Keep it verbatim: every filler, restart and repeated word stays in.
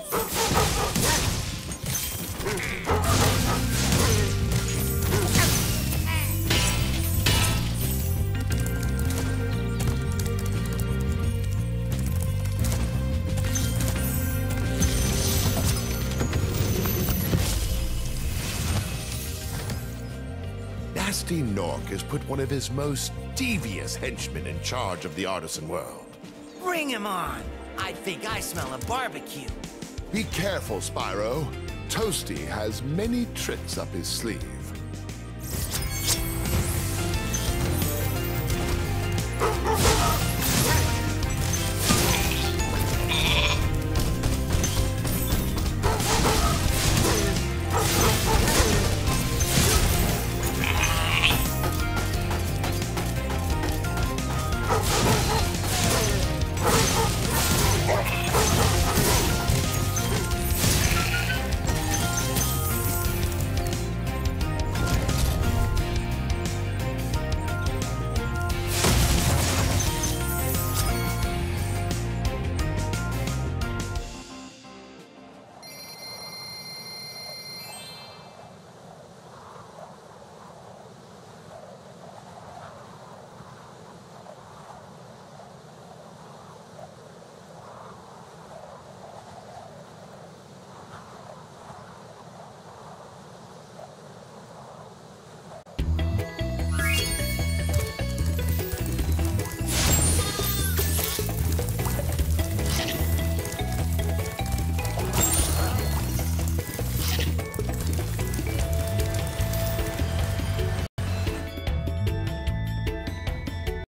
Nasty Nork has put one of his most devious henchmen in charge of the artisan world. Bring him on! I think I smell a barbecue. Be careful, Spyro. Toasty has many tricks up his sleeve.